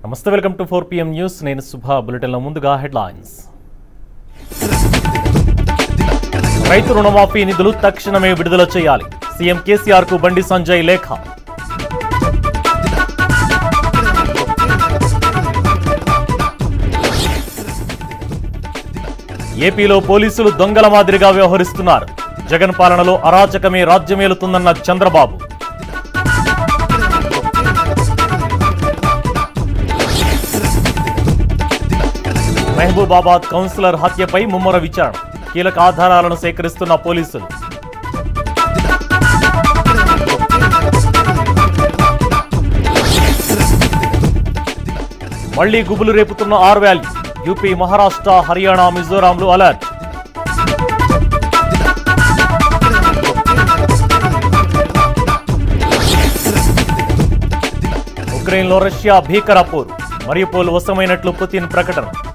నమస్తే, welcome to 4 PM news. నేను సుభా. బులెటిన్లో ముందుగా హెడ్లైన్స్. రైతు రుణమాఫీ నిధులు తక్షణమే విడుదల చేయాలి. CM KCR కు బండి సంజయ్ లేఖ. ఏపీలో పోలీసులు దొంగల మాదిరిగా వ్యవహరిస్తున్నారు. జగన్ పాలనలో అరాచకమే రాజ్యమేలుతుందన్న చంద్రబాబు. మహబూబాబాద్ కౌన్సిలర్ హత్యపై ముమ్మర విచారణ. కీలక ఆధారాలను సేకరిస్తున్న పోలీసులు. మళ్లీ గుబులు రేపుతున్న R valley. UP, Maharashtra, Haryana, మిజోరాంలు అలర్ట్. ఉక్రెయిన్లో రష్యా భీకర పోరు. మరియుపోల్ వశమైనట్లు పుతిన్ ప్రకటన.